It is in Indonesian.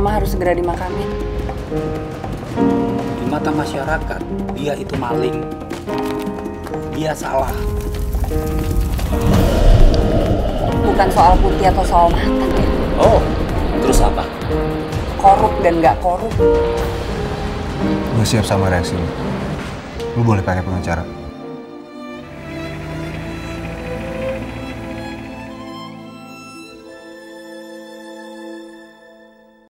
Mama harus segera dimakamin. Di mata masyarakat, dia itu maling. Dia salah. Bukan soal putih atau soal mantan ya. Oh, terus apa? Korup dan nggak korup. Gue siap sama reaksi lu. Lu boleh pakai pengacara.